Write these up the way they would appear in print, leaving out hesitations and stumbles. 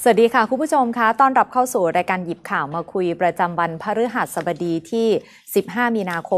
สวัสดีค่ะคุณผู้ชมคะต้อนรับเข้าสู่รายการหยิบข่าวมาคุยประจำวันพฤหัสบดีที่15มีนาคม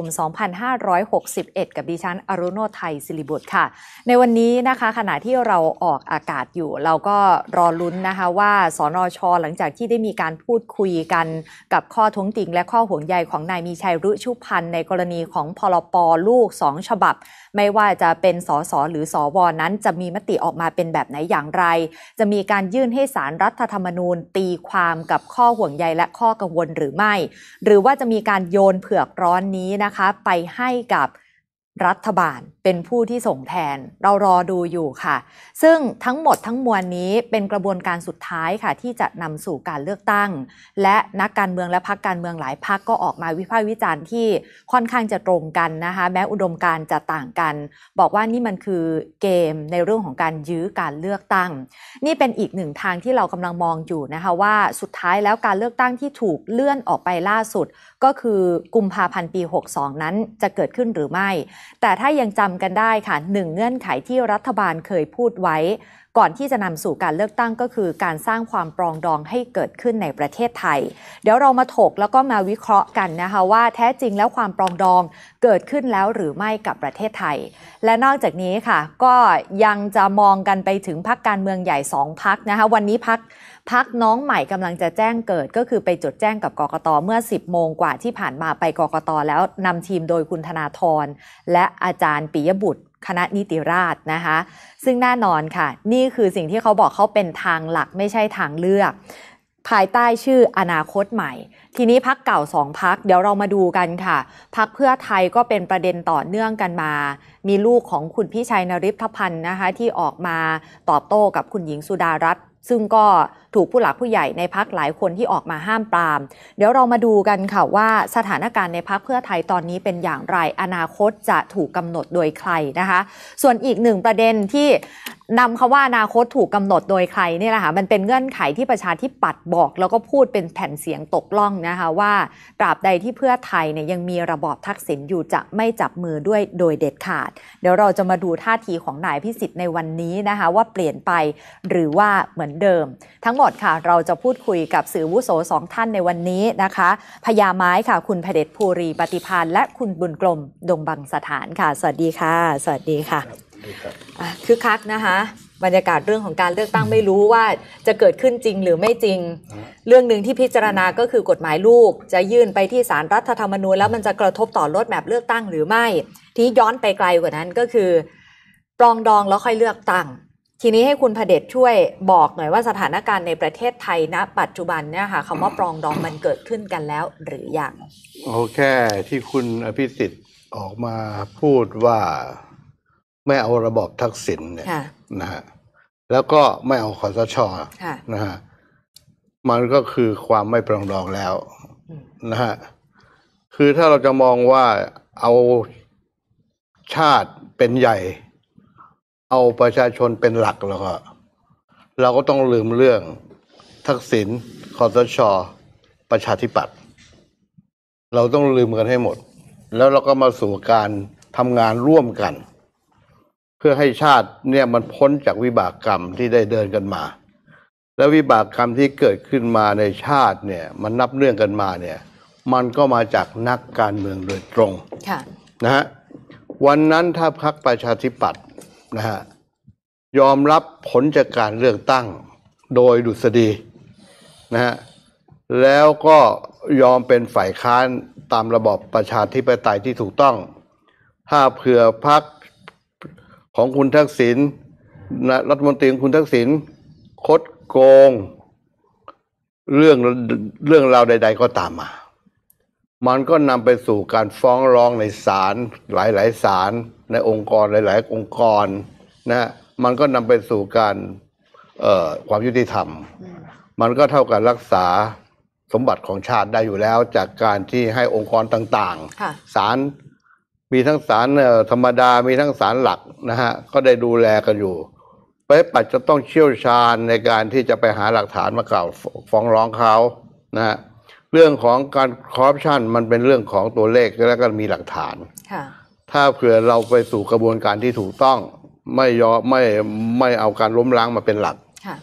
2561กับดิฉันอรุโนไทยศิริบุตรค่ะในวันนี้นะคะขณะที่เราออกอากาศอยู่เราก็รอลุ้นนะคะว่าสนช.หลังจากที่ได้มีการพูดคุยกันกับข้อท้วงติงและข้อห่วงใยของนายมีชัยรุชุพันธ์ในกรณีของพรป.ลูก2ฉบับไม่ว่าจะเป็นสสหรือสวนั้นจะมีมติออกมาเป็นแบบไหนอย่างไรจะมีการยื่นให้ศาลรัฐธรรมนูญตีความกับข้อห่วงใยและข้อกังวลหรือไม่หรือว่าจะมีการโยนเผือกร้อนนี้นะคะไปให้กับรัฐบาลเป็นผู้ที่ส่งแทนเรารอดูอยู่ค่ะซึ่งทั้งหมดทั้งมวลนี้เป็นกระบวนการสุดท้ายค่ะที่จะนำสู่การเลือกตั้งและนักการเมืองและพรรคการเมืองหลายพรรคก็ออกมาวิพากษ์วิจารณ์ที่ค่อนข้างจะตรงกันนะคะแม้อุดมการณ์จะต่างกันบอกว่านี่มันคือเกมในเรื่องของการยื้อการเลือกตั้งนี่เป็นอีกหนึ่งทางที่เรากำลังมองอยู่นะคะว่าสุดท้ายแล้วการเลือกตั้งที่ถูกเลื่อนออกไปล่าสุดก็คือกุมภาพันธ์ปี62นั้นจะเกิดขึ้นหรือไม่แต่ถ้ายังจำกันได้ค่ะหนึ่งเงื่อนไขที่รัฐบาลเคยพูดไว้ก่อนที่จะนำสู่การเลือกตั้งก็คือการสร้างความปรองดองให้เกิดขึ้นในประเทศไทยเดี๋ยวเรามาถกแล้วก็มาวิเคราะห์กันนะคะว่าแท้จริงแล้วความปรองดองเกิดขึ้นแล้วหรือไม่กับประเทศไทยและนอกจากนี้ค่ะก็ยังจะมองกันไปถึงพรรคการเมืองใหญ่2พรรคนะคะวันนี้พรรคน้องใหม่กำลังจะแจ้งเกิดก็คือไปจดแจ้งกับกกต.เมื่อ 10 โมงกว่าที่ผ่านมาไปกกต.แล้วนำทีมโดยคุณธนาธรและอาจารย์ปิยบุตรคณะนิติราษฎร์นะคะซึ่งแน่นอนค่ะนี่คือสิ่งที่เขาบอกเขาเป็นทางหลักไม่ใช่ทางเลือกภายใต้ชื่ออนาคตใหม่ทีนี้พรรคเก่า2พรรคเดี๋ยวเรามาดูกันค่ะพรรคเพื่อไทยก็เป็นประเด็นต่อเนื่องกันมามีลูกของคุณพิชัยนฤทธพันธ์นะคะที่ออกมาตอบโต้กับคุณหญิงสุดารัตน์ซึ่งก็ถูกผู้หลักผู้ใหญ่ในพรรคหลายคนที่ออกมาห้ามปรามเดี๋ยวเรามาดูกันค่ะว่าสถานการณ์ในพรรคเพื่อไทยตอนนี้เป็นอย่างไรอนาคตจะถูกกำหนดโดยใครนะคะส่วนอีกหนึ่งประเด็นที่นำคำว่าอนาคตถูกกำหนดโดยใครนี่แหละค่ะมันเป็นเงื่อนไขที่ประชาธิปัตย์บอกแล้วก็พูดเป็นแผ่นเสียงตกล่องนะคะว่าตราบใดที่เพื่อไทยเนี่ยยังมีระบอบทักษิณอยู่จะไม่จับมือด้วยโดยเด็ดขาดเดี๋ยวเราจะมาดูท่าทีของนายพิสิทธิ์ในวันนี้นะคะว่าเปลี่ยนไปหรือว่าเหมือนเดิมทั้งหมดค่ะเราจะพูดคุยกับสื่อวุโส2ท่านในวันนี้นะคะพญาไม้ค่ะคุณเผด็จภูรีปฏิภาณและคุณบุญกลมดงบังสถานค่ะสวัสดีค่ะสวัสดีค่ะคึกคักนะคะบรรยากาศเรื่องของการเลือกตั้งไม่รู้ว่าจะเกิดขึ้นจริงหรือไม่จริงเรื่องหนึ่งที่พิจารณาก็คือกฎหมายลูกจะยื่นไปที่ศาลรัฐธรรมนูญแล้วมันจะกระทบต่อโรดแมพเลือกตั้งหรือไม่ที่ย้อนไปไกลกว่านั้นก็คือปรองดองแล้วค่อยเลือกตั้งทีนี้ให้คุณเผด็จช่วยบอกหน่อยว่าสถานการณ์ในประเทศไทยณปัจจุบันเนี่ยค่ะคำว่าปรองดองมันเกิดขึ้นกันแล้วหรือยังโอเคที่คุณอภิสิทธิ์ออกมาพูดว่าไม่เอาระบอบทักษิณเนี่ยนะฮะแล้วก็ไม่เอาคสช.นะฮะมันก็คือความไม่ปรองดองแล้วนะฮะคือถ้าเราจะมองว่าเอาชาติเป็นใหญ่เอาประชาชนเป็นหลักแล้วก็เราก็ต้องลืมเรื่องทักษิณคสช.ประชาธิปัตย์เราต้องลืมกันให้หมดแล้วเราก็มาสู่การทำงานร่วมกันเพื่อให้ชาติเนี่ยมันพ้นจากวิบากกรรมที่ได้เดินกันมาแล้ววิบากกรรมที่เกิดขึ้นมาในชาติเนี่ยมันนับเนื่องกันมาเนี่ยมันก็มาจากนักการเมืองโดยตรงนะฮะวันนั้นถ้าพรรคประชาธิปัตย์นะฮะยอมรับผลจากการเลือกตั้งโดยดุษฎีนะฮะแล้วก็ยอมเป็นฝ่ายค้านตามระบอบประชาธิปไตยที่ถูกต้องถ้าเผื่อพรรคของคุณทักษิณรัฐมนตรีของคุณทักษิณคดโกงเรื่องราวใดๆก็ตามมามันก็นำไปสู่การฟ้องร้องในศาลหลายๆศาลในองค์กรหลายๆองค์กรนะมันก็นำไปสู่การความยุติธรรมมันก็เท่ากับรักษาสมบัติของชาติได้อยู่แล้วจากการที่ให้องค์กรต่างๆศาลมีทั้งศาลธรรมดามีทั้งศาลหลักนะฮะก็ได้ดูแลกันอยู่ไปปัจจะต้องเชี่ยวชาญในการที่จะไปหาหลักฐานมากล่าวฟ้องร้องเขานะฮะเรื่องของการคอร์รัปชันมันเป็นเรื่องของตัวเลขแล้วก็มีหลักฐานถ้าเผื่อเราไปสู่กระบวนการที่ถูกต้องไม่เอาการล้มล้างมาเป็นหลัก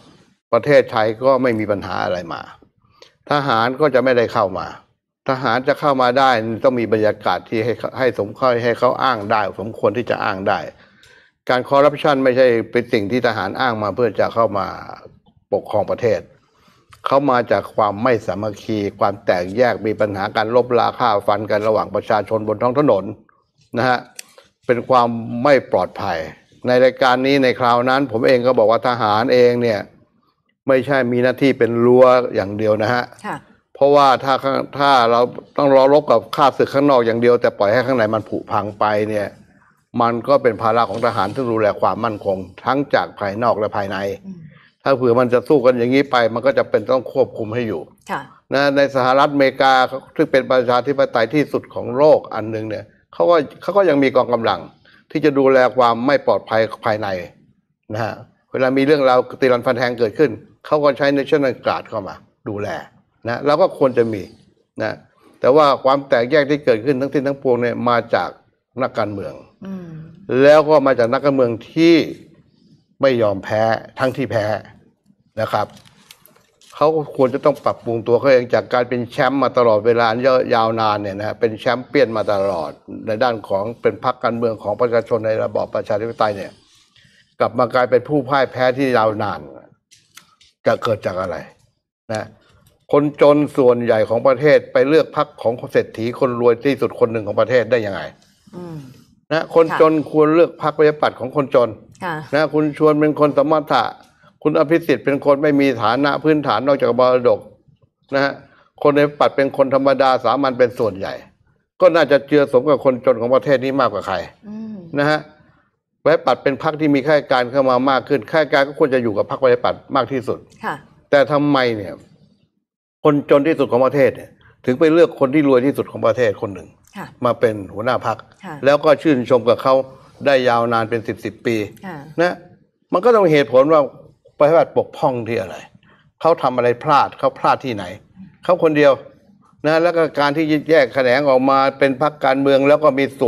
ประเทศไทยก็ไม่มีปัญหาอะไรมาทหารก็จะไม่ได้เข้ามาทหารจะเข้ามาได้ต้องมีบรรยากาศที่ให้สมควรให้เขาอ้างได้สมควรที่จะอ้างได้การคอร์รัปชันไม่ใช่เป็นสิ่งที่ทหารอ้างมาเพื่อจะเข้ามาปกครองประเทศเขามาจากความไม่สามัคคีความแตกแยกมีปัญหาการลบราฆ่าฟันกันระหว่างประชาชนบนท้องถนนนะฮะเป็นความไม่ปลอดภัยในรายการนี้ในคราวนั้นผมเองก็บอกว่าทหารเองเนี่ยไม่ใช่มีหน้าที่เป็นรั้วอย่างเดียวนะฮะเพราะว่าถ้าเราต้องรอรบกับข้าศึกข้างนอกอย่างเดียวแต่ปล่อยให้ข้างในมันผุพังไปเนี่ยมันก็เป็นภาระของทหารที่ดูแลความมั่นคงทั้งจากภายนอกและภายในถ้าเผื่อมันจะสู้กันอย่างนี้ไปมันก็จะเป็นต้องควบคุมให้อยู่นะในสหรัฐอเมริกาซึ่งเป็นประชาธิปไตยที่สุดของโลกอันหนึ่งเนี่ยเขาก็ยังมีกองกำลังที่จะดูแลความไม่ปลอดภัยภายในนะฮะเวลามีเรื่องราวตีรันฟันแทงเกิดขึ้นเขาก็ใช้ National Guard เข้ามาดูแลนะเราก็ควรจะมีนะแต่ว่าความแตกแยกที่เกิดขึ้นทั้งสิ้นทั้งปวงเนี่ยมาจากนักการเมืองแล้วก็มาจากนักการเมืองที่ไม่ยอมแพ้ทั้งที่แพ้นะครับเขาควรจะต้องปรับปรุงตัวเขาเองจากการเป็นแชมป์มาตลอดเวลายาวนานเนี่ยนะเป็นแชมป์เปี้ยนมาตลอดในด้านของเป็นพรรคการเมืองของประชาชนในระบอบประชาธิปไตยเนี่ยกลับมากลายเป็นผู้พ่ายแพ้ที่ยาวนานจะเกิดจากอะไรนะคนจนส่วนใหญ่ของประเทศไปเลือกพรรคของเศรษฐีคนรวยที่สุดคนหนึ่งของประเทศได้ยังไงนะคนจนควรเลือกพรรคประชาธิปัตย์ของคนจนนะคุณชวนเป็นคนสมถะคุณอภิสิทธิ์เป็นคนไม่มีฐานะพื้นฐานนอกจากมรดกนะฮะคนในปัดเป็นคนธรรมดาสามัญเป็นส่วนใหญ่ก็น่าจะเจือสมกับคนจนของประเทศนี้มากกว่าใครนะฮะประชาธิปัตย์เป็นพรรคที่มีข้าราชการเข้ามามากขึ้นข้าราชการก็ควรจะอยู่กับพรรคประชาธิปัตย์มากที่สุดแต่ทำไมเนี่ยคนจนที่สุดของประเทศเนี่ยถึงไปเลือกคนที่รวยที่สุดของประเทศคนหนึ่งมาเป็นหัวหน้าพรรคแล้วก็ชื่นชมกับเขาได้ยาวนานเป็น10 ปีนะมันก็ต้องเหตุผลว่าประชาธิปัตย์ปกป้องที่อะไรเขาทำอะไรพลาดเขาพลาดที่ไหนเขาคนเดียวนะแล้วก็การที่แยกแขนงออกมาเป็นพรรคการเมืองแล้วก็มีส่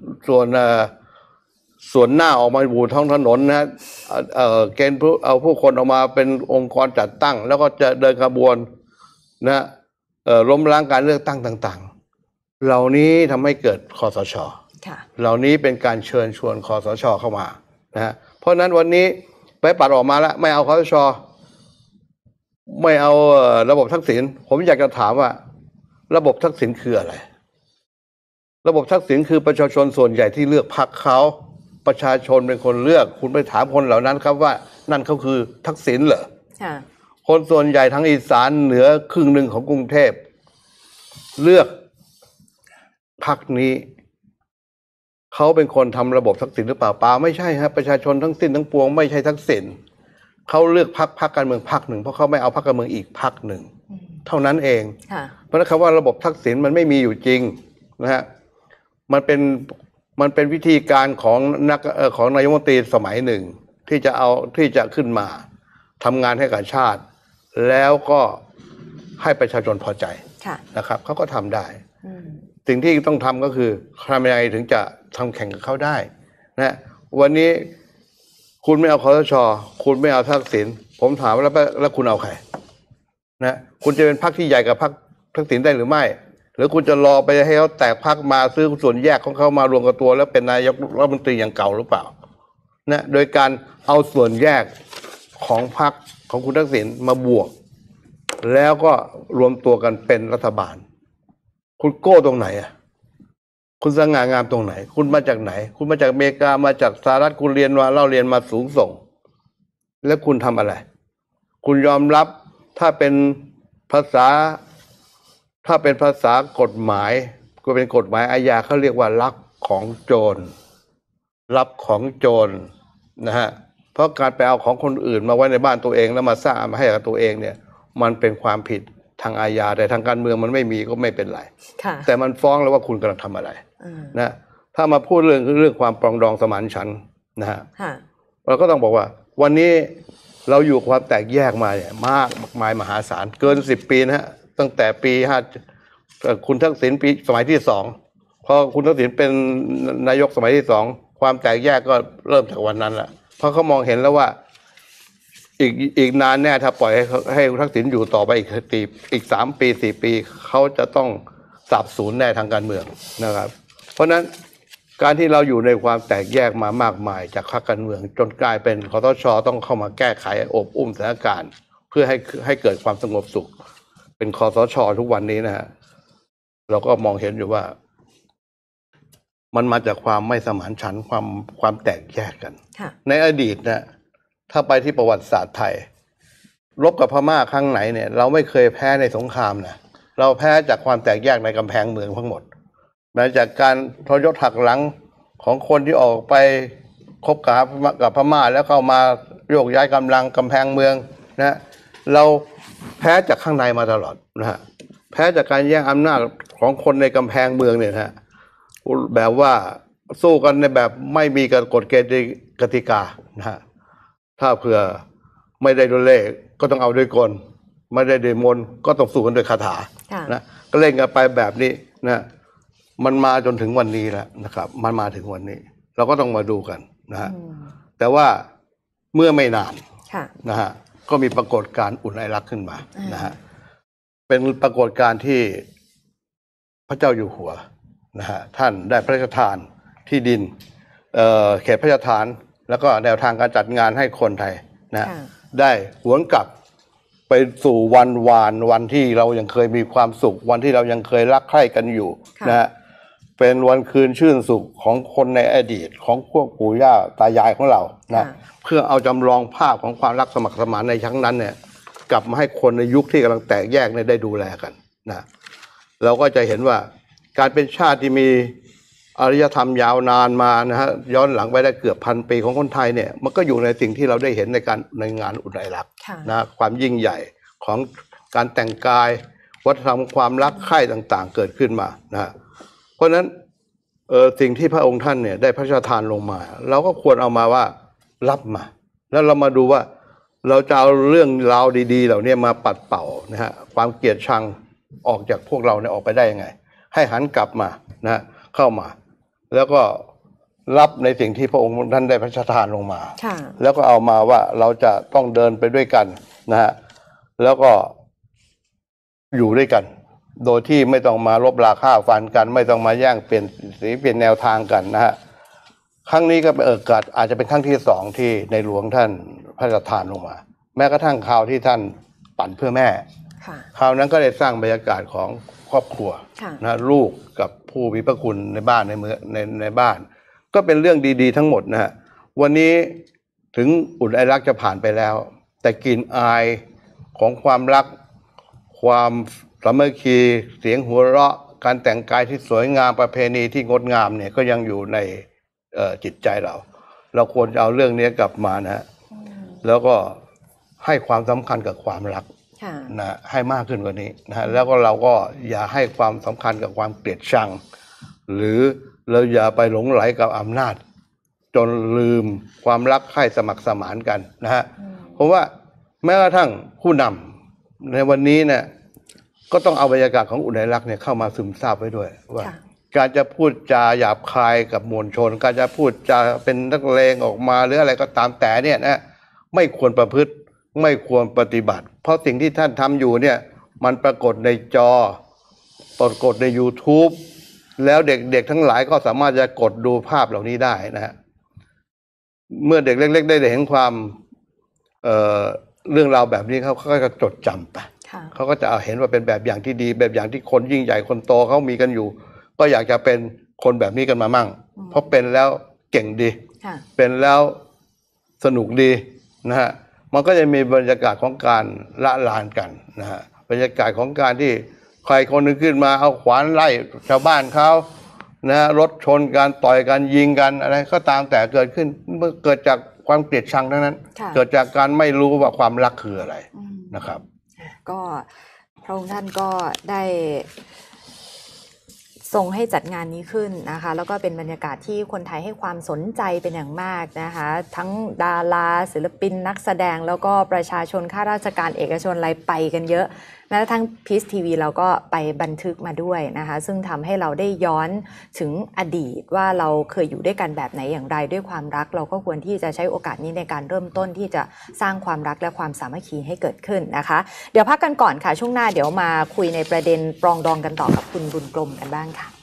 วนหน้าออกมาบูท้องถนนนะเกณฑ์เอาผู้คนออกมาเป็นองค์กรจัดตั้งแล้วก็จะเดินขบวนนะล้มล้างการเลือกตั้งต่างๆเหล่านี้ทำให้เกิดคสช.เหล่านี้เป็นการเชิญชวนคสช.เข้ามานะฮะเพราะนั้นวันนี้ไปปัดออกมาแล้วไม่เอาคสช.ไม่เอาระบบทักษิณผมอยากจะถามว่าระบบทักษิณคืออะไรระบบทักษิณคือประชาชนส่วนใหญ่ที่เลือกพรรคเขาประชาชนเป็นคนเลือกคุณไปถามคนเหล่านั้นครับว่านั่นเขาคือทักษิณเหรอคนส่วนใหญ่ทั้งอีสานเหนือครึ่งหนึ่งของกรุงเทพเลือกพรรคนี้เขาเป็นคนทำระบบทักษิณหรือเปล่าเปล่าไม่ใช่ครับประชาชนทั้งสิ้นทั้งปวงไม่ใช่ทักษิณเขาเลือกพรรคการเมืองพรรคหนึ่งเพราะเขาไม่เอาพรรคการเมืองอีกพรรคหนึ่งเท่านั้นเองเพราะนั้นคำว่าระบบทักษิณมันไม่มีอยู่จริงนะฮะมันเป็นวิธีการของนายกรัฐมนตรีสมัยหนึ่งที่จะขึ้นมาทำงานให้กับชาติแล้วก็ให้ประชาชนพอใจนะครับเขาก็ทำได้สิ่งที่ต้องทำก็คือทำยังไงถึงจะทำแข่งกับเขาได้นะวันนี้คุณไม่เอาคสช.คุณไม่เอาทักษิณผมถามว่าแล้วคุณเอาใครนะคุณจะเป็นพรรคที่ใหญ่กับพรรคทักษิณได้หรือไม่หรือคุณจะรอไปให้เขาแตกพรรคมาซื้อส่วนแยกของเขามารวมกับตัวแล้วเป็นนายกรัฐมนตรีอย่างเก่าหรือเปล่านะโดยการเอาส่วนแยกของพรรคของคุณทักษิณมาบวกแล้วก็รวมตัวกันเป็นรัฐบาลคุณโก้ตรงไหนอ่ะคุณสง่างามตรงไหนคุณมาจากไหนคุณมาจากอเมริกามาจากสหรัฐคุณเรียนมาสูงส่งแล้วคุณทำอะไรคุณยอมรับถ้าเป็นภาษากฎหมายก็เป็นกฎหมายอาญาเขาเรียกว่าลักของโจรรับของโจรนะฮะเพราะการไปเอาของคนอื่นมาไว้ในบ้านตัวเองแล้วมาสร้างมาให้กับตัวเองเนี่ยมันเป็นความผิดทางอาญาแต่ทางการเมืองมันไม่มีก็ไม่เป็นไรแต่มันฟ้องแล้วว่าคุณกำลังทำอะไรนะถ้ามาพูดเรื่องความปรองดองสมานฉันท์นะฮะเราก็ต้องบอกว่าวันนี้เราอยู่ความแตกแยกมาเนี่ยมากมายมหาศาลเกิน10 ปีนะฮะตั้งแต่ปีคุณทักษิณปีสมัยที่2พอคุณทักษิณเป็นนายกสมัยที่2ความแตกแยกก็เริ่มจากวันนั้นแหละเพราะเขามองเห็นแล้วว่าอีกนานแน่ถ้าปล่อยให้ทักษิณอยู่ต่อไปอีก3 ปี4 ปีเขาจะต้องสาบสูญแน่ทางการเมืองนะครับเพราะฉะนั้นการที่เราอยู่ในความแตกแยกมามากมายจากพรรคการเมืองจนกลายเป็นคสช.ต้องเข้ามาแก้ไขอบอุ้มสถานการณ์เพื่อให้เกิดความสงบสุขเป็นคสช.ทุกวันนี้นะฮะเราก็มองเห็นอยู่ว่ามันมาจากความไม่สมานฉันท์ความแตกแยกกันในอดีตนะถ้าไปที่ประวัติศาสตร์ไทยรบกับพม่าครั้งไหนเนี่ยเราไม่เคยแพ้ในสงครามนะเราแพ้จากความแตกแยกในกำแพงเมืองทั้งหมดแม้จากการทรยศหักหลังของคนที่ออกไปคบกับพม่าแล้วเข้ามาโยกย้ายกำลังกำแพงเมืองนะเราแพ้จากข้างในมาตลอดนะฮะแพ้จากการแย่งอำนาจของคนในกำแพงเมืองเนี่ยฮะแบบว่าสู้กันในแบบไม่มีกฎเกณฑ์กติกานะฮะถ้าเผื่อไม่ได้ด้วยเลขก็ต้องเอาด้วยกลไม่ได้ด้วยมนต์ก็ต้องสู้กันด้วยคาถานะก็เล่นกันไปแบบนี้นะมันมาจนถึงวันนี้แล้วนะครับมันมาถึงวันนี้เราก็ต้องมาดูกันนะฮะแต่ว่าเมื่อไม่นานนะฮะก็มีปรากฏการณ์อุ่นไอรักขึ้นมานะฮะเป็นปรากฏการณ์ที่พระเจ้าอยู่หัวนะฮะท่านได้พระราชทานที่ดินเขตพระราชทานแล้วก็แนวทางการจัดงานให้คนไทยนะได้หวนกลับไปสู่วันที่เรายังเคยมีความสุขวันที่เรายังเคยรักใคร่กันอยู่นะฮะเป็นวันคืนชื่นสุขของคนในอดีตของพวกปู่ย่าตายายของเรานะเพื่อเอาจำลองภาพของความรักสมัครสมานในครั้งนั้นเนี่ยกลับมาให้คนในยุคที่กำลังแตกแยกเนี่ยได้ดูแลกันนะเราก็จะเห็นว่าการเป็นชาติที่มีอารยธรรมยาวนานมานะฮะย้อนหลังไปได้เกือบ1,000 ปีของคนไทยเนี่ยมันก็อยู่ในสิ่งที่เราได้เห็นในงานอุ่นไอรักนะความยิ่งใหญ่ของการแต่งกายวัฒนธรรมความรักใคร่ต่างๆเกิดขึ้นมานะฮะเพราะฉะนั้นสิ่งที่พระองค์ท่านเนี่ยได้พระราชทานลงมาเราก็ควรเอามาว่ารับมาแล้วเรามาดูว่าเราจะเอาเรื่องราวดีๆเหล่านี้มาปัดเป่านะฮะความเกลียดชังออกจากพวกเราเนี่ยออกไปได้ยังไงให้หันกลับมานะเข้ามาแล้วก็รับในสิ่งที่พระองค์ท่านได้พระราชทานลงมาแล้วก็เอามาว่าเราจะต้องเดินไปด้วยกันนะฮะแล้วก็อยู่ด้วยกันโดยที่ไม่ต้องมารบราฆ่าฟันกันไม่ต้องมาแย่งเปลี่ยนสีเปลี่ยนแนวทางกันนะฮะครั้งนี้ก็เป็นอาจจะเป็นครั้งที่2ที่ในหลวงท่านพระราชทานลงมาแม้กระทั่งคราวที่ท่านปั่นเพื่อแม่คราวนั้นก็ได้สร้างบรรยากาศของครอบครัวนะลูกกับผู้มีพระคุณในบ้านในเมืองในบ้านก็เป็นเรื่องดีๆทั้งหมดนะฮะวันนี้ถึงอุ่นไอรักจะผ่านไปแล้วแต่กลิ่นอายของความรักความสามัคคีเสียงหัวเราะการแต่งกายที่สวยงามประเพณีที่งดงามเนี่ยก็ยังอยู่ในจิตใจเราควรจะเอาเรื่องนี้กลับมานะแล้วก็ให้ความสำคัญกับความรักนะให้มากขึ้นกว่านี้นะแล้วก็เราก็อย่าให้ความสำคัญกับความเกลียดชังหรือเราอย่าไปหลงไหลกับอำนาจจนลืมความรักใคร่สมัครสมานกันนะฮะเพราะว่าแม้กระทั่งผู้นำในวันนี้เนี่ยก็ต้องเอาบรรยากาศของอุ่นไอรักเนี่ยเข้ามาซึมซาบไว้ด้วยว่าการจะพูดจาหยาบคายกับมวลชนการจะพูดจาเป็นนักเลงออกมาหรืออะไรก็ตามแต่เนี่ยนะไม่ควรประพฤติไม่ควรปฏิบัติเพราะสิ่งที่ท่านทำอยู่เนี่ยมันปรากฏในจอปรากฏใน YouTube แล้วเด็กๆทั้งหลายก็สามารถจะกดดูภาพเหล่านี้ได้นะฮะเมื่อเด็กเล็กๆได้เห็นความเรื่องราวแบบนี้เขาก็จะจดจำไปเขาก็จะเห็นว่าเป็นแบบอย่างที่ดีแบบอย่างที่คนยิ่งใหญ่คนโตเขามีกันอยู่ก็อยากจะเป็นคนแบบนี้กันมามั่งเพราะเป็นแล้วเก่งดีเป็นแล้วสนุกดีนะฮะมันก็จะมีบรรยากาศของการละลานกันนะฮะบรรยากาศของการที่ใครคนหนึ่งขึ้นมาเอาขวานไล่ชาวบ้านเขานะรถชนกันต่อยกันยิงกันอะไรก็ตามแต่เกิดขึ้นเกิดจากความเกลียดชังทั้งนั้นเกิดจากการไม่รู้ว่าความรักคืออะไรนะครับก็พระองค์ท่านก็ได้ทรงให้จัดงานนี้ขึ้นนะคะแล้วก็เป็นบรรยากาศที่คนไทยให้ความสนใจเป็นอย่างมากนะคะทั้งดาราศิลปินนักแสดงแล้วก็ประชาชนข้าราชการเอกชนอะไรไปกันเยอะแม้กระทั่งพีซทีวีเราก็ไปบันทึกมาด้วยนะคะซึ่งทำให้เราได้ย้อนถึงอดีตว่าเราเคยอยู่ด้วยกันแบบไหนอย่างไรด้วยความรักเราก็ควรที่จะใช้โอกาสนี้ในการเริ่มต้นที่จะสร้างความรักและความสามัคคีให้เกิดขึ้นนะคะเดี๋ยวพักกันก่อนค่ะช่วงหน้าเดี๋ยวมาคุยในประเด็นปรองดองกันต่อกับคุณบุญกลมกันบ้างค่ะ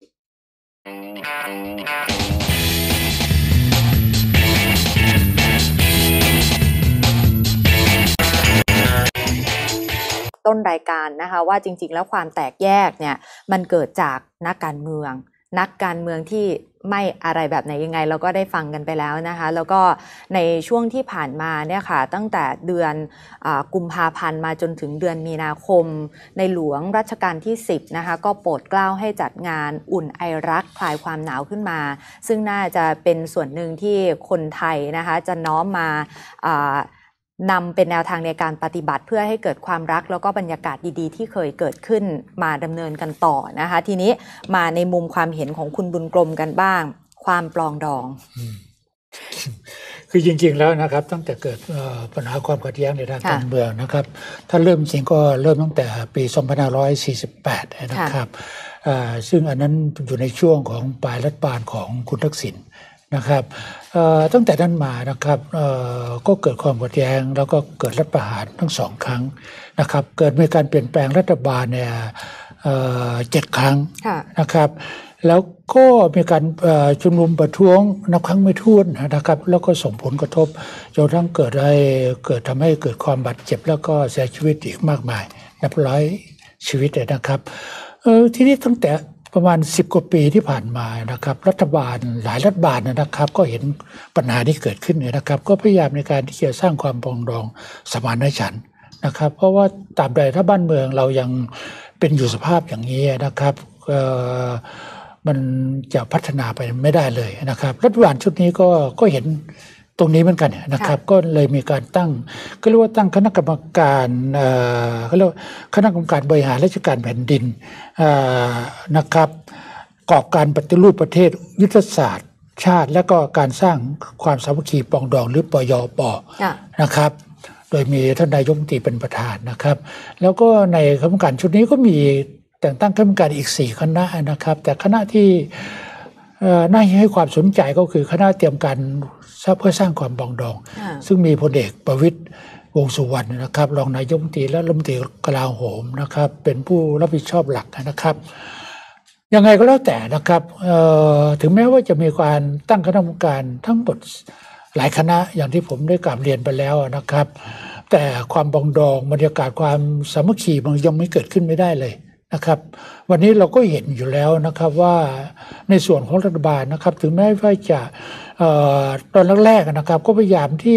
ต้นรายการนะคะว่าจริงๆแล้วความแตกแยกเนี่ยมันเกิดจากนักการเมืองที่ไม่อะไรแบบไหนยังไงเราก็ได้ฟังกันไปแล้วนะคะแล้วก็ในช่วงที่ผ่านมาเนี่ยค่ะตั้งแต่เดือนกุมภาพันธ์มาจนถึงเดือนมีนาคมในหลวงรัชกาลที่10นะคะก็โปรดเกล้าให้จัดงานอุ่นไอรักคลายความหนาวขึ้นมาซึ่งน่าจะเป็นส่วนหนึ่งที่คนไทยนะคะจะน้อมมานำเป็นแนวทางในการปฏิบัติเพื่อให้เกิดความรักแล้วก็บรรยากาศดีๆที่เคยเกิดขึ้นมาดำเนินกันต่อนะคะทีนี้มาในมุมความเห็นของคุณบุญกลมกันบ้างความปลองดองคือจริงๆแล้วนะครับตั้งแต่เกิดปัญหาความขัดแย้งในทางการเมืองนะครับถ้าเริ่มจริงก็เริ่มตั้งแต่ปี2548นะครับซึ่งอันนั้นอยู่ในช่วงของปลายรัฐบาลของคุณทักษิณนะครับตั้งแต่นั้นมานะครับก็เกิดความขัดแย้งแล้วก็เกิดรัฐประหารทั้งสองครั้งนะครับเกิดมีการเปลี่ยนแปลงรัฐบาลเนี่ย7 ครั้งนะครับแล้วก็มีการชุมนุมประท้วงนับครั้งไม่ถ้วนนะครับแล้วก็ส่งผลกระทบจนทั้งเกิดทำให้เกิดความบาดเจ็บแล้วก็เสียชีวิตอีกมากมายนับร้อยชีวิตเลยนะครับทีนี้ตั้งแต่ประมาณ10 กว่าปีที่ผ่านมานะครับรัฐบาลหลายรัฐบาลนะครับก็เห็นปัญหาที่เกิดขึ้นเนี่ยนะครับก็พยายามในการที่จะสร้างความปรองดองสมานฉันท์นะครับเพราะว่าตราบใดถ้าบ้านเมืองเรายังเป็นอยู่สภาพอย่างนี้นะครับมันจะพัฒนาไปไม่ได้เลยนะครับรัฐบาลชุดนี้ก็เห็นตรงนี้เหมือนกันนะครับก็เลยมีการตั้งก็เรียกว่าตั้งคณะกรรมการเขาเรียกคณะกรรมการบริหารราชการแผ่นดินนะครับกอบการปฏิรูปประเทศยุทธศาสตร์ชาติและก็การสร้างความสามัคคีปรองดองหรือปยป.นะครับโดยมีท่านนายกรัฐมนตรีเป็นประธานนะครับแล้วก็ในคณะกรรมการชุดนี้ก็มีแต่งตั้งคณะกรรมการอีก4 คณะนะครับแต่คณะที่น่าให้ความสนใจก็คือคณะเตรียมการเพื่อสร้างความปรองดองซึ่งมีพลเอกประวิตรวงษ์สุวรรณนะครับรองนายกรัฐมนตรีและรัฐมนตรีกลาโหมนะครับเป็นผู้รับผิดชอบหลักนะครับยังไงก็แล้วแต่นะครับถึงแม้ว่าจะมีการตั้งคณะกรรมการทั้งหมดหลายคณะอย่างที่ผมได้กล่าวเรียนไปแล้วนะครับแต่ความปรองดองบรรยากาศความสามัคคีมันยังไม่เกิดขึ้นไม่ได้เลยนะครับวันนี้เราก็เห็นอยู่แล้วนะครับว่าในส่วนของรัฐบาลนะครับถึงแม้ว่าจะตอนแรกๆนะครับก็พยายามที่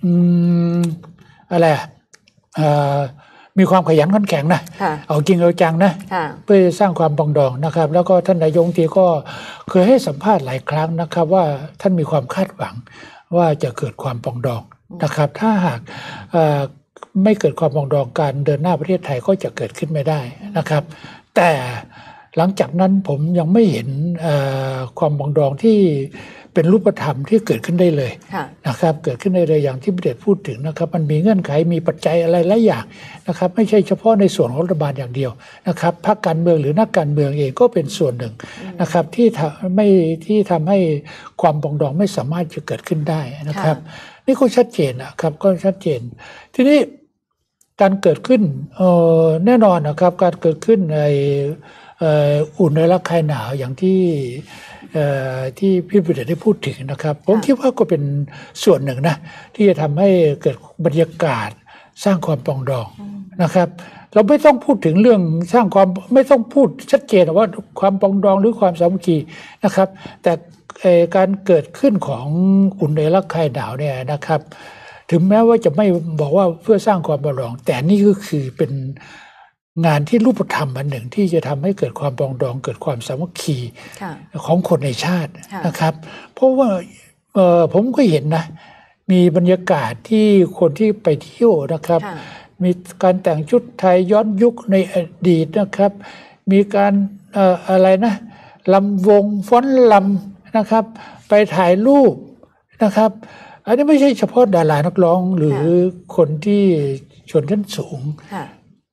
มีความขยันขันแข็งนะเอาจริงเอาจังนะเพื่อสร้างความปรองดองนะครับแล้วก็ท่านนายกทีก็เคยให้สัมภาษณ์หลายครั้งนะครับว่าท่านมีความคาดหวังว่าจะเกิดความปรองดองนะครับถ้าหากไม่เกิดความปรองดองการเดินหน้าประเทศไทยก็จะเกิดขึ้นไม่ได้นะครับแต่หลังจากนั้นผมยังไม่เห็นความปรองดองที่เป็นรูปธรรมที่เกิดขึ้นได้เลยนะครับเกิดขึ้นได้เลยอย่างที่ประเดชพูดถึงนะครับมันมีเงื่อนไขมีปัจจัยอะไรหลายอย่างนะครับไม่ใช่เฉพาะในส่วนของรัฐบาลอย่างเดียวนะครับพรรคการเมืองหรือนักการเมืองเองก็เป็นส่วนหนึ่งนะครับที่ทำให้ความปรองดองไม่สามารถจะเกิดขึ้นได้นะครับนี่ก็ชัดเจนนะครับก็ชัดเจนทีนี้การเกิดขึ้นแน่นอนนะครับการเกิดขึ้นในอุ่นในรักคลายหนาวอย่างที่พี่ประเดชได้พูดถึงนะครับผมคิดว่าก็เป็นส่วนหนึ่งนะที่จะทำให้เกิดบรรยากาศสร้างความปรองดองนะครับเราไม่ต้องพูดถึงเรื่องสร้างความไม่ต้องพูดชัดเจนว่าความปรองดองหรือความสามัคคีนะครับแต่การเกิดขึ้นของอุ่นในรักคลายหนาวเนี่ยนะครับถึงแม้ว่าจะไม่บอกว่าเพื่อสร้างความปรองดองแต่นี่ก็คือเป็นงานที่รูปธรรมอันหนึ่งที่จะทำให้เกิดความปรองดองเกิดความสามัคคีของคนในชาตินะครับเพราะว่าผมก็เห็นนะมีบรรยากาศที่คนที่ไปเที่ยวนะครับมีการแต่งชุดไทยย้อนยุคในอดีตนะครับมีการอะไรนะลำวงฟ้อนลำนะครับไปถ่ายรูปนะครับอันนี้ไม่ใช่เฉพาะดารานักร้องหรือคนที่ชนชั้นสูง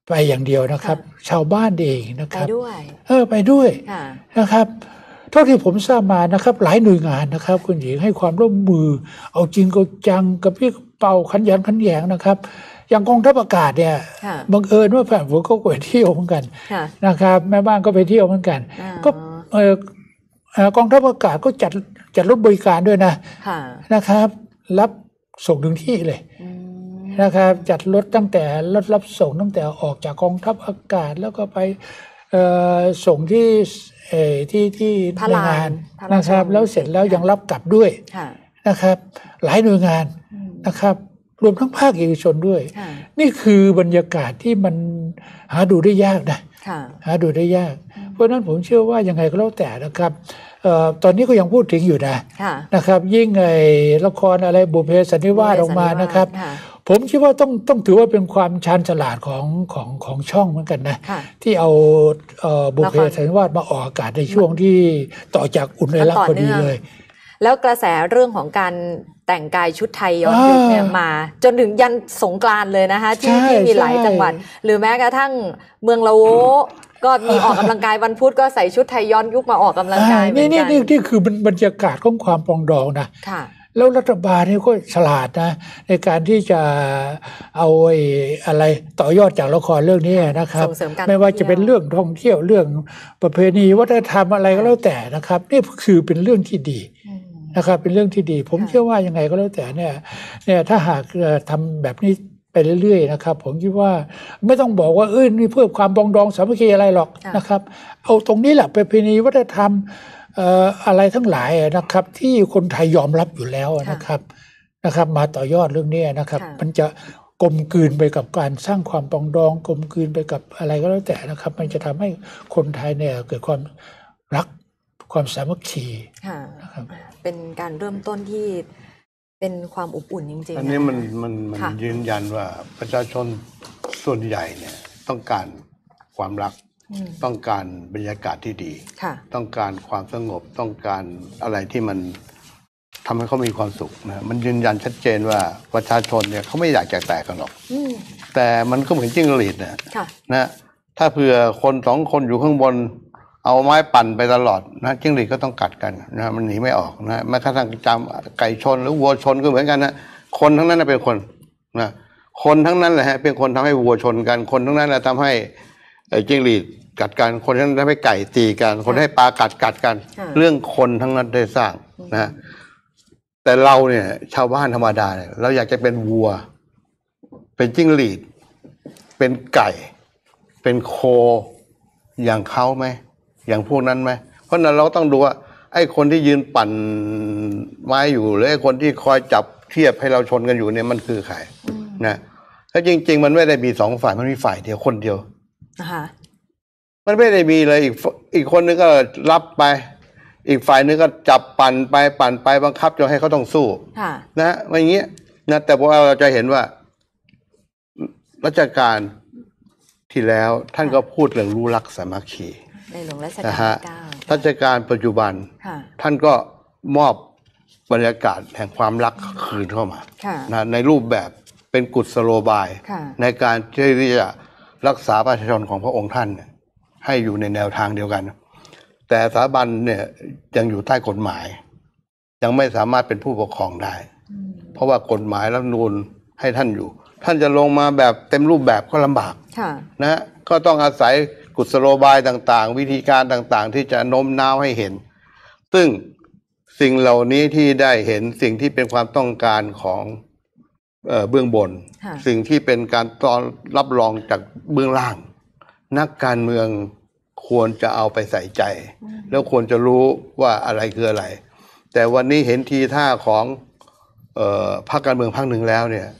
ไปอย่างเดียวนะครับชาวบ้านเองนะครับไปด้วยไปด้วยนะครับเท่าที่ผมทราบมานะครับหลายหน่วยงานนะครับคุณหญิงให้ความร่วมมือเอาจริงเอาจังกับพี่เป่าขันยันขันแยงนะครับอย่างกองทัพอากาศเนี่ยบังเอิญว่าแฟนผมก็ไปเที่ยวเหมือนกันนะครับแม่บ้านก็ไปเที่ยวเหมือนกันก็กองทัพอากาศก็จัดรถบริการด้วยนะครับรับส่งถึงที่เลยนะครับจัดรถตั้งแต่รถรับส่งตั้งแต่ออกจากกองทัพอากาศแล้วก็ไปส่งที่หน่วยงานนะครับแล้วเสร็จแล้วยังรับกลับด้วยนะครับหลายหน่วยงานนะครับรวมทั้งภาคเอกชนด้วยนี่คือบรรยากาศที่มันหาดูได้ยากนะหาดูได้ยากเพราะนั้นผมเชื่อว่ายังไงก็แล้วแต่นะครับตอนนี้ก็ยังพูดถึงอยู่นะครับยิ่งละครอะไรบุพเพสันนิวาสออกมานะครับผมคิดว่าต้องถือว่าเป็นความชาญฉลาดของช่องเหมือนกันนะที่เอาบุพเพสันนิวาสมาออกอากาศในช่วงที่ต่อจากอุ่นไอรักพอดีเลยแล้วกระแสเรื่องของการแต่งกายชุดไทยย้อนยุคเนี่ยมาจนถึงยันสงกรานต์เลยนะคะที่มีหลายจังหวัดหรือแม้กระทั่งเมืองละโวก็มีออกกำลังกายวันพุธก็ใส่ชุดไทยย้อนยุคมาออกกำลังกายนี่คือบรรยากาศของความปรองดองนะแล้วรัฐบาลนี่ก็ฉลาดนะในการที่จะเอาอะไรต่อยอดจากละครเรื่องนี้นะครับไม่ว่าจะเป็นเรื่องท่องเที่ยวเรื่องประเพณีวัฒนธรรมอะไรก็แล้วแต่นะครับนี่คือเป็นเรื่องที่ดีนะครับเป็นเรื่องที่ดีผมเชื่อว่ายังไงก็แล้วแต่เนี่ยถ้าหากทำแบบนี้ไปเรื่อยๆนะครับผมคิดว่าไม่ต้องบอกว่านี่เพื่อความปรองดองสามัคคีอะไรหรอกนะครับเอาตรงนี้แหละประเพณีวัฒนธรรมอะไรทั้งหลายนะครับที่คนไทยยอมรับอยู่แล้วนะครับมาต่อยอดเรื่องนี้นะครับมันจะกลมกลืนไปกับการสร้างความปรองดองกลมกลืนไปกับอะไรก็แล้วแต่นะครับมันจะทำให้คนไทยเนี่ยเกิดความรักความสามัคคีนะครับเป็นการเริ่มต้นที่เป็นความอบอุ่นจริงๆอันนี้มันยืนยันว่าประชาชนส่วนใหญ่เนี่ยต้องการความรักต้องการบรรยากาศที่ดีต้องการความสงบต้องการอะไรที่มันทำให้เขามีความสุขนะมันยืนยันชัดเจนว่าประชาชนเนี่ยเขาไม่อยากแตกกันหรอกแต่มันก็เหมือนจิ้งหรีดนะถ้าเผื่อคนสองคนอยู่ข้างบนเอาไม้ปั่นไปตลอดนะจิ้งหรีดก็ต้องกัดกันนะมันหนีไม่ออกนะแม้กระทั่งจำไก่ชนหรือวัวชนก็เหมือนกันนะคนทั้งนั้นเป็นคนนะคนทั้งนั้นแหละเป็นคนทำให้วัวชนกันคนทั้งนั้นแหละทำให้จิ้งหรีดกัดกันคนทั้งนั้นทำให้ไก่ตีกันคนให้ปลากัดกันเรื่องคนทั้งนั้นได้สร้างนะแต่เราเนี่ยชาวบ้านธรรมดาเนี่ยเราอยากจะเป็นวัวเป็นจิ้งหรีดเป็นไก่เป็นโคอย่างเขาไหมอย่างพวกนั้นไหมเพราะนั้นเราต้องดูว่าไอ้คนที่ยืนปั่นไม้อยู่หรือไอ้คนที่คอยจับเทียบให้เราชนกันอยู่เนี่ยมันคือใครนะถ้าจริงๆมันไม่ได้มีสองฝ่ายมันมีฝ่ายเดียวคนเดียวมันไม่ได้มีเลยอีกคนนึงก็รับไปอีกฝ่ายนึงก็จับปั่นไปบังคับจนให้เขาต้องสู้นะอย่างเงี้ยนะแต่พอเราจะเห็นว่ารัชกาลที่แล้วท่านก็พูดเรื่องรู้รักสามัคคีในหลวงรัชกาลที่ 9 รัชกาลปัจจุบันท่านก็มอบบรรยากาศแห่งความรักคืนเข้ามานะในรูปแบบเป็นกุศโลบายในการที่จะรักษาประชาชนของพระองค์ท่านให้อยู่ในแนวทางเดียวกันแต่สถาบันเนี่ยยังอยู่ใต้กฎหมายยังไม่สามารถเป็นผู้ปกครองได้เพราะว่ากฎหมายรัฐธรรมนูญให้ท่านอยู่ท่านจะลงมาแบบเต็มรูปแบบก็ลำบากนะก็ต้องอาศัยกุศโลบายต่างๆวิธีการต่างๆที่จะโน้มน้าวให้เห็นซึ่งสิ่งเหล่านี้ที่ได้เห็นสิ่งที่เป็นความต้องการของเบื้องบนสิ่งที่เป็นการตอนรับรองจากเบื้องล่างนักการเมืองควรจะเอาไปใส่ใจแล้วควรจะรู้ว่าอะไรคืออะไรแต่วันนี้เห็นทีท่าของพรรคการเมืองพรรคหนึ่งแล้วเนี่ย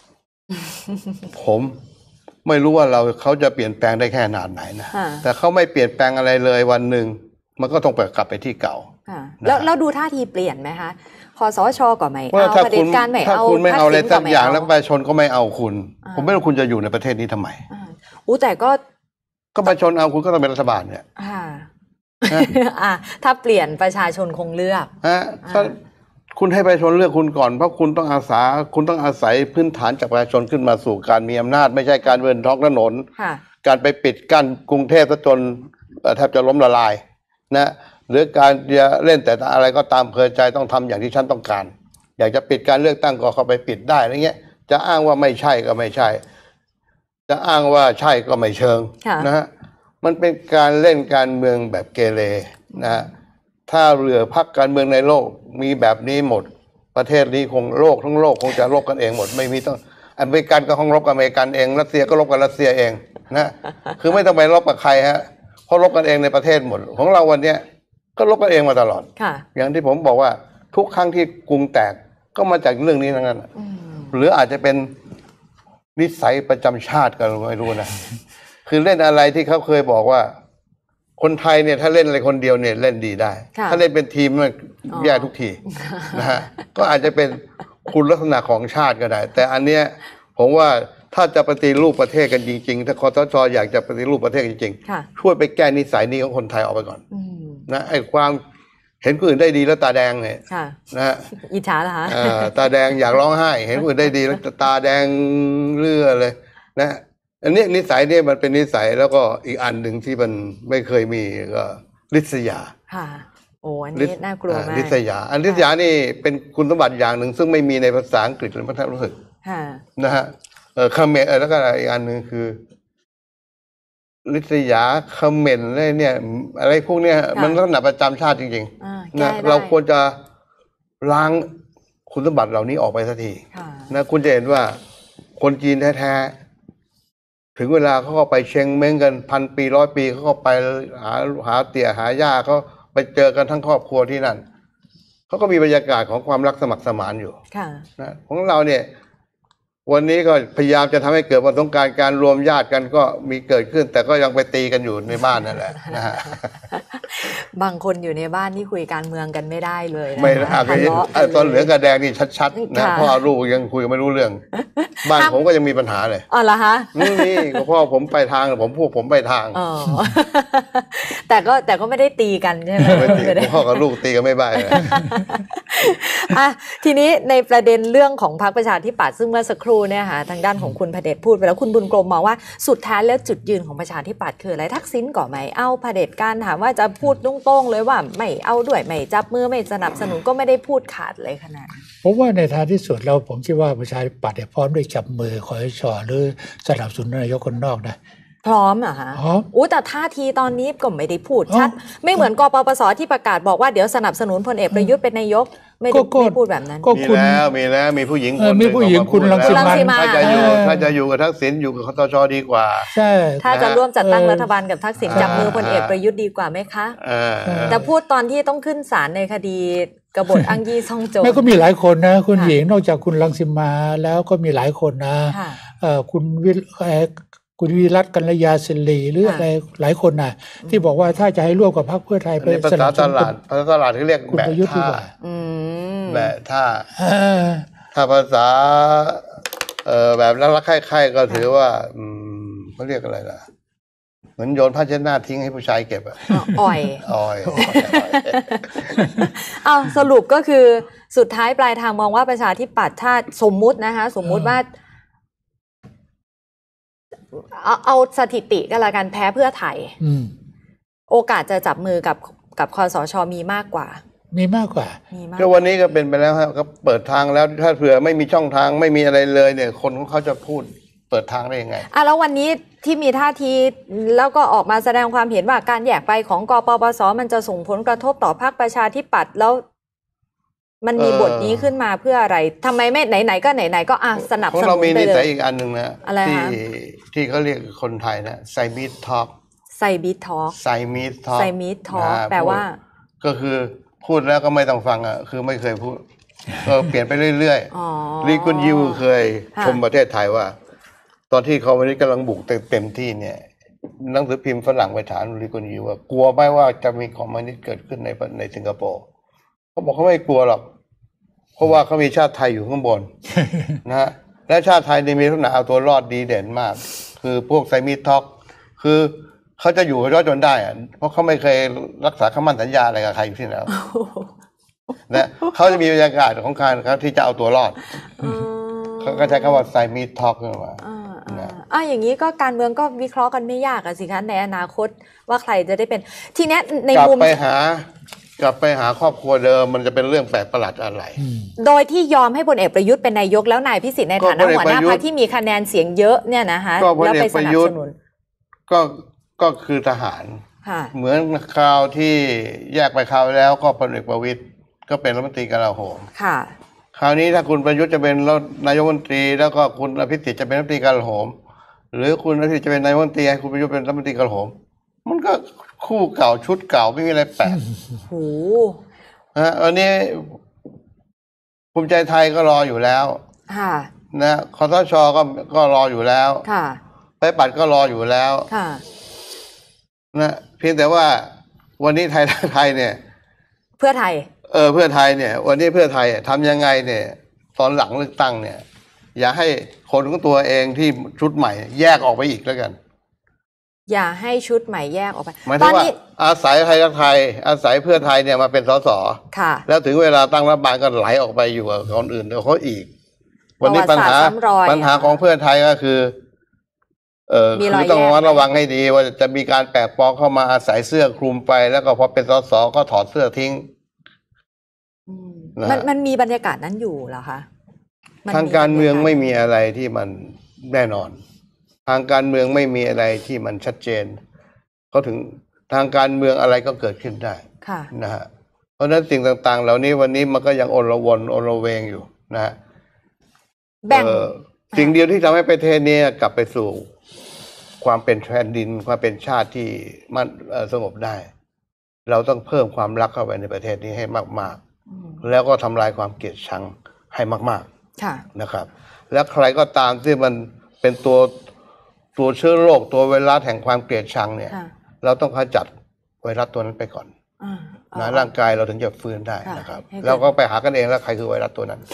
ผมไม่รู้ว่าเขาจะเปลี่ยนแปลงได้แค่ขนาดไหนนะแต่เขาไม่เปลี่ยนแปลงอะไรเลยวันหนึ่งมันก็ต้องกลับไปที่เก่าแล้วดูท่าทีเปลี่ยนไหมคะคสช.ก็ไม่เอาเผด็จการไม่เอาถ้าคุณไม่เอาอะไรสักอย่างแล้วประชาชนก็ไม่เอาคุณผมไม่รู้คุณจะอยู่ในประเทศนี้ทำไมแต่ก็ประชาชนเอาคุณก็ต้องเป็นรัฐบาลเนี่ยถ้าเปลี่ยนประชาชนคงเลือกคุณให้ประชาชนเลือกคุณก่อนเพราะคุณต้องอาศัยพื้นฐานจากประชาชนขึ้นมาสู่การมีอำนาจไม่ใช่การเดินท้องถนนการไปปิดกั้นกรุงเทพจนแทบจะล้มละลายนะหรือการจะเล่นแต่อะไรก็ตามเพลินใจต้องทำอย่างที่ฉันต้องการอยากจะปิดการเลือกตั้งก็เข้าไปปิดได้อะไรเงี้ยจะอ้างว่าไม่ใช่ก็ไม่ใช่จะอ้างว่าใช่ก็ไม่เชิงนะฮะมันเป็นการเล่นการเมืองแบบเกเรนะฮะถ้าเรือพรรคการเมืองในโลกมีแบบนี้หมดประเทศนี้คงทั้งโลกคงจะรบกันเองหมดไม่มีต้องอเมริกันก็คงรบกับอเมริกันเองรัสเซียก็รบกับรัสเซียเองนะคือไม่ต้องไปรบกับใครฮะเพราะรบกันเองในประเทศหมดของเราวันนี้ก็รบกันเองมาตลอดอย่างที่ผมบอกว่าทุกครั้งที่กรุงแตกก็มาจากเรื่องนี้ทั้งนั้นหรืออาจจะเป็นนิสัยประจำชาติกันไม่รู้นะคือเล่นอะไรที่เขาเคยบอกว่าคนไทยเนี่ยถ้าเล่นอะไรคนเดียวเนี่ยเล่นดีได้ถ้าเล่นเป็นทีมมันแย่ทุกทีนะฮะก็อาจจะเป็นคุณลักษณะของชาติก็ได้แต่อันเนี้ยผมว่าถ้าจะปฏิรูปประเทศกันจริงๆถ้าคสช.อยากจะปฏิรูปประเทศจริงๆช่วยไปแก้นิสัยนี้ของคนไทยออกไปก่อนนะไอ้ความเห็นคนอื่นได้ดีแล้วตาแดงเนี่ยนะฮะอิจฉาเหรอคะตาแดงอยากร้องไห้เห็นคนอื่นได้ดีแล้วตาแดงเรื่อเลยนะอันนี้นิสัยเนี่ยมันเป็นนิสัยแล้วก็อีกอันหนึ่งที่มันไม่เคยมีก็ริษยาค่ะโอ้อันนี้น่ากลัวมากริษยาริษยานี่เป็นคุณสมบัติอย่างหนึ่งซึ่งไม่มีในภาษาอังกฤษหรือภาษารู้สึกนะฮะคอมเมนต์แล้วก็อีกอันหนึ่งคือริษยาคอมเมนต์อะไรเนี่ยอะไรพวกเนี้ยมันลักษณะประจำชาติจริงๆนะเราควรจะล้างคุณสมบัติเหล่านี้ออกไปสักทีนะคุณจะเห็นว่าคนจีนแท้ๆถึงเวลาเขาก็ไปเชงเม้งกัน1,000 ปี100 ปีเขาก็ไปหาเตี่ยหาย่าเขาไปเจอกันทั้งครอบครัวที่นั่นเขาก็มีบรรยากาศของความรักสมัครสมานอยู่นะของเราเนี่ยวันนี้ก็พยายามจะทำให้เกิดวันสงกรานต์การรวมญาติกันก็มีเกิดขึ้นแต่ก็ยังไปตีกันอยู่ในบ้านนั่นแหละนะฮะบางคนอยู่ในบ้านที่คุยการเมืองกันไม่ได้เลยไม่ได้ตอนเหลืองกับแดงนี่ชัดๆนะพ่อลูกยังคุยไม่รู้เรื่องบ้านผมก็ยังมีปัญหาเลยอ๋อเหรอคะนี่พ่อผมไปทางผมไปทางแต่ก็ไม่ได้ตีกันใช่ไหมพ่อกับลูกตีกันไม่ได้ทีนี้ในประเด็นเรื่องของพรรคประชาธิปัตย์ซึ่งเมื่อสักครู่เนี่ยค่ะทางด้านของคุณเผด็จพูดไปแล้วคุณบุญกรมมองว่าสุดท้ายแล้วจุดยืนของประชาธิปัตย์คืออะไรทักษิณก่อไม่เอาเผด็จการถามว่าจะพูดตรงๆเลยว่าไม่เอาด้วยไม่จับมือไม่สนับสนุนก็ไม่ได้พูดขาดเลยขนาดผมว่าในท้ายที่สุดแล้วผมคิดว่าประชาธิปัตย์พร้อมด้วยจับมือคสช.หรือสนับสนุนนายกคนนอกนะพร้อมเหรอคะแต่ท่าทีตอนนี้ก็ไม่ได้พูดชัดไม่เหมือนกปปส.ที่ประกาศบอกว่าเดี๋ยวสนับสนุนพลเอกประยุทธ์เป็นนายกไม่พูดแบบนั้นมีแล้วมีผู้หญิงคุณรังสิมันถ้าจะอยู่กับทักษิณอยู่กับคสช.ดีกว่าใช่ถ้าจะร่วมจัดตั้งรัฐบาลกับทักษิณจับมือพลเอกประยุทธ์ดีกว่าไหมคะแต่พูดตอนที่ต้องขึ้นศาลในคดีกบฏอ้างยี่ซ่องโจรก็มีหลายคนนะคุณหญิงนอกจากคุณรังสิมาแล้วก็มีหลายคนนะคุณวิรัตกัลยาศิริหรืออะไรหลายคนนะที่บอกว่าถ้าจะให้ร่วมกับพรรคเพื่อไทยไปสนับสนุนภาษาตลาดที่เรียกแบบถ้าภาษาแบบรักๆใคร่ๆก็ถือว่าเขาเรียกอะไรล่ะเหมือนโยนผ้าเช็ดหน้าทิ้งให้ผู้ชายเก็บอ่อยสรุปก็คือสุดท้ายปลายทางมองว่าประชาธิปัตย์ถ้าสมมุตินะคะสมมุติว่าเอาสถิติก็แล้วกันแพ้เพื่อไทยโอกาสจะจับมือกับคสช.มีมากกว่าก็วันนี้ก็เป็นไปแล้วครับก็เปิดทางแล้วถ้าเผื่อไม่มีช่องทางไม่มีอะไรเลยเนี่ยคนของเขาจะพูดเปิดทางได้ยังไงแล้ววันนี้ที่มีท่าทีแล้วก็ออกมาแสดงความเห็นว่าการแยกไปของกปปส.มันจะส่งผลกระทบต่อพรรคประชาธิปัตย์แล้วมันมีบทนี้ขึ้นมาเพื่ออะไรทำไมไม่ไหนๆก็ไหนๆก็สนับสนุนไปเลยเรามีนิสัยอีกอันหนึ่งนะที่เขาเรียกคนไทยนะไซมิททอล์กไซมิททอล์กแปลว่าก็คือพูดแล้วก็ไม่ต้องฟังคือไม่เคยพูดก็เปลี่ยนไปเรื่อยๆลีกุนยิวเคยชมประเทศไทยว่าตอนที่คอมมิวนิสต์กำลังบุกเต็มที่เนี่ยหนังสือพิมพ์ฝรั่งไปถามลีกุนยิวว่ากลัวไหมว่าจะมีคอมมิวนิสต์เกิดขึ้นในสิงคโปร์เขาบอกเขาไม่กลัวหรอกเพราะว่าเขามีชาติไทยอยู่ข้างบนนะฮะและชาติไทยมีลักษณะเอาตัวรอดดีเด่นมากคือพวกไซมิททอล์กคือเขาจะอยู่กับยอดจนได้เพราะเขาไม่เคยรักษาคำมั่นสัญญาอะไรกับใครอยู่ที่แล้วนะเขาจะมีบรรยากาศของการครับที่จะเอาตัวรอดเขาก็ใช้คำว่าไซมีทอล์กขึ้นมาอย่างนี้ก็การเมืองก็วิเคราะห์กันไม่ยากอะสิคะในอนาคตว่าใครจะได้เป็นทีนี้ในมุมกลับไปหาครอบครัวเดิมมันจะเป็นเรื่องแปลกประหลาดอะไรโดยที่ยอมให้พลเอกประยุทธ์เป็นนายกแล้วนายพิสิทธิ์ในฐานะหัวหน้าพรรคที่มีคะแนนเสียงเยอะเนี่ยนะคะแล้วไปสนับสนุนก็คือทหารเหมือนคราวที่แยกไปคราวแล้วก็พลเอกประวิตรก็เป็นรัฐมนตรีกลาโหมคราวนี้ถ้าคุณประยุทธ์จะเป็นนายกรัฐมนตรีแล้วก็คุณอภิสิทธิ์จะเป็นรัฐมนตรีกลาโหมหรือคุณอภิสิทธิ์จะเป็นนายกรัฐมนตรีให้คุณประยุทธ์เป็นรัฐมนตรีกลาโหมมันก็คู่เก่าชุดเก่าไม่มีอะไรแปลกโอ้อันนี้ภูมิใจไทยก็รออยู่แล้วนะคสช.ก็รออยู่แล้วไปปัดก็รออยู่แล้วนะเพียงแต่ว่าวันนี้ไทยเนี่ยเพื่อไทยเพื่อไทยเนี่ยวันนี้เพื่อไทยทำยังไงเนี่ยตอนหลังเลือกตั้งเนี่ยอย่าให้คนของตัวเองที่ชุดใหม่แยกออกไปอีกแล้วกันอย่าให้ชุดใหม่แยกออกไปตอนนี้อาศัยไทยรักไทยอาศัยเพื่อไทยเนี่ยมาเป็นสสแล้วถึงเวลาตั้งรัฐบาลก็ไหลออกไปอยู่กับคนอื่นแล้วเขาอีกวันนี้ปัญหาของเพื่อไทยก็คือคือต้องระวังให้ดีว่าจะมีการแปลกปลอมเข้ามาอาศัยเสื้อคลุมไปแล้วก็พอเป็นสสก็ถอดเสื้อทิ้งมันมีบรรยากาศนั้นอยู่เหรอคะทางการเมืองไม่มีอะไรที่มันแน่นอนทางการเมืองไม่มีอะไรที่มันชัดเจนเขาถึงทางการเมืองอะไรก็เกิดขึ้นได้นะฮะเพราะฉะนั้นสิ่งต่างๆเหล่านี้วันนี้มันก็ยังโอลเวงอยู่นะฮะสิ่งเดียวที่ทำให้ประเทศนี้กลับไปสู่ความเป็นแผ่นดินความเป็นชาติที่มันสงบได้เราต้องเพิ่มความรักเข้าไปในประเทศนี้ให้มากๆแล้วก็ทำลายความเกลียดชังให้มากๆนะครับแล้วใครก็ตามที่มันเป็นตัวเชื้อโรคตัวไวรัสแห่งความเกลียดชังเนี่ยเราต้องขจัดไวรัสตัวนั้นไปก่อนนะร่างกายเราถึงจะฟื้นได้นะครับเราก็ไปหากันเองแล้วใครคือไวรัสตัวนั้น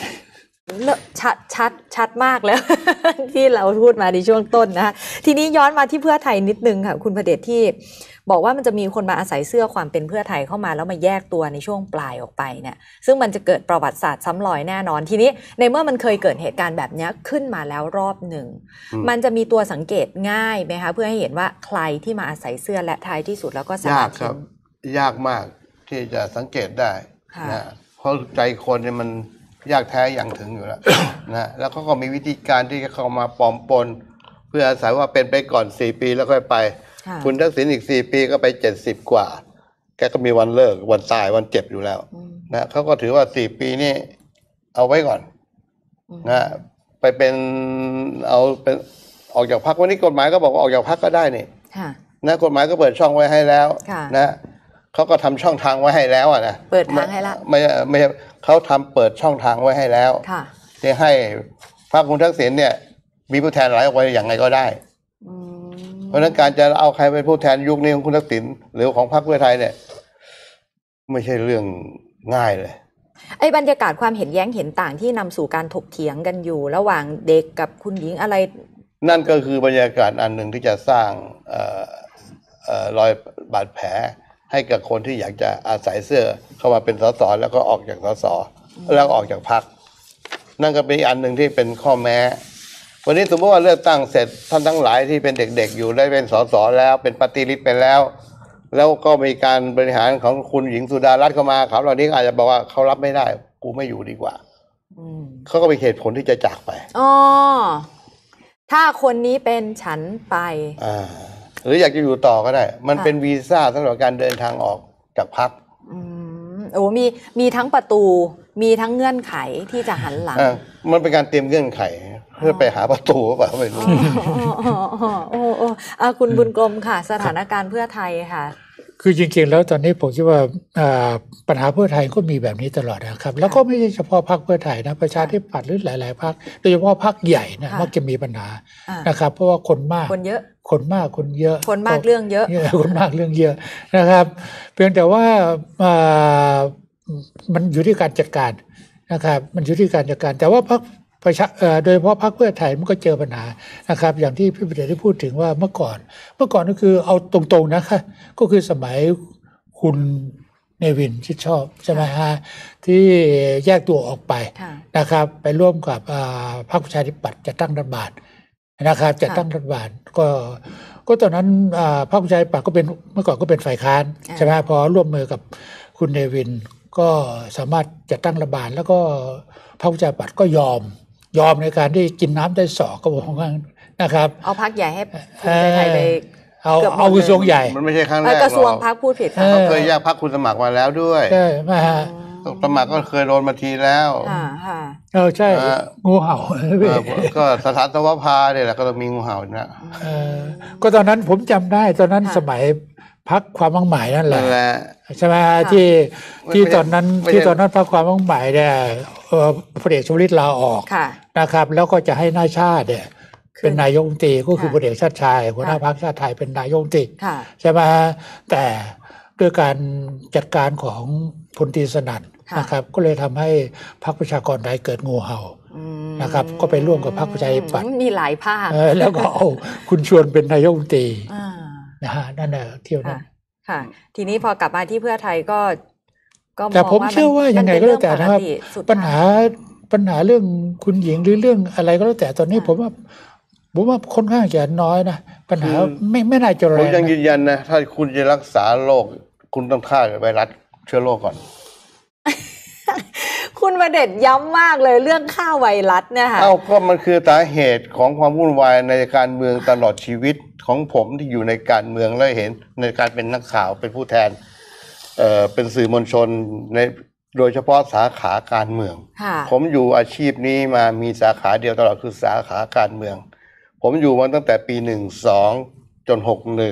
ชัดมากแล้ว ที่เราพูดมาในช่วงต้นนะคะทีนี้ย้อนมาที่เพื่อไทยนิดนึงค่ะคุณพเดชที่บอกว่ามันจะมีคนมาอาศัยเสื้อความเป็นเพื่อไทยเข้ามาแล้วมาแยกตัวในช่วงปลายออกไปเนี่ยซึ่งมันจะเกิดประวัติศาสตร์ซ้ำรอยแน่นอนทีนี้ในเมื่อมันเคยเกิดเหตุการณ์แบบนี้ขึ้นมาแล้วรอบหนึ่งมันจะมีตัวสังเกตง่ายไหมคะเพื่อให้เห็นว่าใครที่มาอาศัยเสื้อและท้ายที่สุดแล้วก็สลัดทิ้งยากมากที่จะสังเกตได้นะเพราะใจคนเนี่ยมันยากแท้อย่างถึงอยู่แล้ว นะแล้วเขาก็มีวิธีการที่จะเข้ามาปลอมปนเพื่ออาศัยว่าเป็นไปก่อน4 ปีแล้วค่อยไปคุณทักษิณอีก4 ปีก็ไป70 กว่าแกก็มีวันเลิกวันตายวันเจ็บอยู่แล้วนะเขาก็ถือว่า4 ปีนี้เอาไว้ก่อนนะไปเป็นเอาเป็นออกจากพรรควันนี้กฎหมายก็บอกว่าออกจากพรรคก็ได้นี่นะกฎหมายก็เปิดช่องไว้ให้แล้วนะเขาก็ทำช่องทางไว้ให้แล้วนะเปิดทางให้แล้วไม่เขาทำเปิดช่องทางไว้ให้แล้วที่ให้พรรคคุณทักษิณเนี่ยมีผู้แทนไหลออกไปอย่างไรก็ได้เพราะฉะนั้นการจะเอาใครเป็นผู้แทนยุคนี้ของคุณทักษิณหรือของพรรคเพื่อไทยเนี่ยไม่ใช่เรื่องง่ายเลยไอ้บรรยากาศความเห็นแย้งเห็นต่างที่นำสู่การถกเถียงกันอยู่ระหว่างเด็กกับคุณหญิงอะไรนั่นก็คือบรรยากาศอันหนึ่งที่จะสร้างรอยบาดแผลให้กับคนที่อยากจะอาศัยเสื้อเข้ามาเป็นสสแล้วก็ออกจากสสแล้วก็ออกจากพรรคนั่นก็เป็นอันหนึ่งที่เป็นข้อแม้วันนี้สมมติว่าเลือกตั้งเสร็จท่านทั้งหลายที่เป็นเด็กๆอยู่ได้เป็นสสแล้วเป็นปฏิริษีไปแล้วแล้วก็มีการบริหารของคุณหญิงสุดารัตน์เข้ามาเขาเหล่านี้อาจจะบอกว่าเขารับไม่ได้กูไม่อยู่ดีกว่าเขาก็มีเหตุผลที่จะจากไปอ๋อถ้าคนนี้เป็นฉันไปหรืออยากจะอยู่ต่อก็ได้มันเป็นวีซ่าสำหรับการเดินทางออกจากพรรคโอ้มีทั้งประตูมีทั้งเงื่อนไขที่จะหันหลังมันเป็นการเตรียมเงื่อนไขเพื่อไปหาประตูเปล่าไม่รู้คุณบุญกรมค่ะสถานการณ์เพื่อไทยค่ะคือจริงๆแล้วตอนนี้ผมคิดว่าปัญหาเพื่อไทยก็มีแบบนี้ตลอดนะครับแล้วก็ไม่ใช่เฉพาะพรรคเพื่อไทยนะประชาธิปัตย์หรือหลายๆพรรคโดยเฉพาะพรรคใหญ่นะมักจะมีปัญหานะครับเพราะว่าคนมากคนเยอะคนมากคนเยอะคนมากเรื่องเยอะคนมากเรื่องเยอะนะครับเพียงแต่ว่ามันอยู่ที่การจัดการนะครับมันอยู่ที่การจัดการแต่ว่าพรรคโดยเฉพาะพรรคเพื่อไทยมันก็เจอปัญหานะครับอย่างที่พี่ประเดชได้พูดถึงว่าเมื่อก่อนก็คือเอาตรงๆนะคะก็คือสมัยคุณเนวินชิดชอบใช่ไหมฮะที่แยกตัวออกไปนะครับไปร่วมกับพรรคประชาธิปัตย์จะตั้งรัฐบาลนะครับจะตั้งรัฐบาลก็ตอนนั้นพรรคประชาธิปัตย์ก็เป็นเมื่อก่อนก็เป็นฝ่ายค้านใช่ไหมพอร่วมมือกับคุณเนวินก็สามารถจะตั้งรัฐบาลแล้วก็พรรคประชาธิปัตย์ก็ยอมในการที่กินน้ำได้สอกก็บอกว่านะครับเอาพรรคใหญ่ให้ภูมิใจไทยไปเอากระทรวงใหญ่มันไม่ใช่ครั้งแรกกระทรวงพรรคพูดผิดเขาเคยแยกพรรคคุณสมัครมาแล้วด้วยใช่ไหมฮะสมัครก็เคยโดนมาทีแล้วใช่งูเห่าก็สถานสวภาเนี่ยแหละก็ต้องมีงูเห่านะก็ตอนนั้นผมจำได้ตอนนั้นสมัยพรรคความมั่งหมายนั่นแหละใช่ไหมที่ตอนนั้นพรรคความมั่งหมายเนี่ยพลเอกชวลิตลาออกนะครับแล้วก็จะให้นายชาติเนี่ยเป็นนายกรัฐมนตรีก็คือพลเอกชาติชายหัวหน้าพรรคชาติไทยเป็นนายกรัฐมนตรีใช่ไหมแต่ด้วยการจัดการของพลตรีสนั่นนะครับก็เลยทำให้พรรคประชากรไทยเกิดงูเห่านะครับก็ไปร่วมกับพรรคประชาธิปัตย์มีหลายภาคแล้วก็เอาคุณชวนเป็นนายกรัฐมนตรีนะฮะนั่นแหละเที่ยวนั้นค่ะทีนี้พอกลับมาที่เพื่อไทยก็แต่ผมเชื่อว่ายังไงก็แล้วแต่นะครับปัญหาเรื่องคุณหญิงหรือเรื่องอะไรก็แล้วแต่ตอนนี้ผมว่าค่อนข้างจะน้อยนะปัญหาไม่น่าจะแรงผมยังยืนยันนะถ้าคุณจะรักษาโรคคุณต้องฆ่าไวรัสเชื้อโรคก่อนคุณประเด็จย้ำมากเลยเรื่องฆ่าไวรัสเนี่ยค่ะก็มันคือสาเหตุของความวุ่นวายในการเมืองตลอดชีวิตของผมที่อยู่ในการเมืองและเห็นในการเป็นนักข่าวเป็นผู้แทนเป็นสื่อมวลชนในโดยเฉพาะสาขาการเมืองผมอยู่อาชีพนี้มามีสาขาเดียวตลอดคือสาขาการเมืองผมอยู่มาตั้งแต่ปี12จน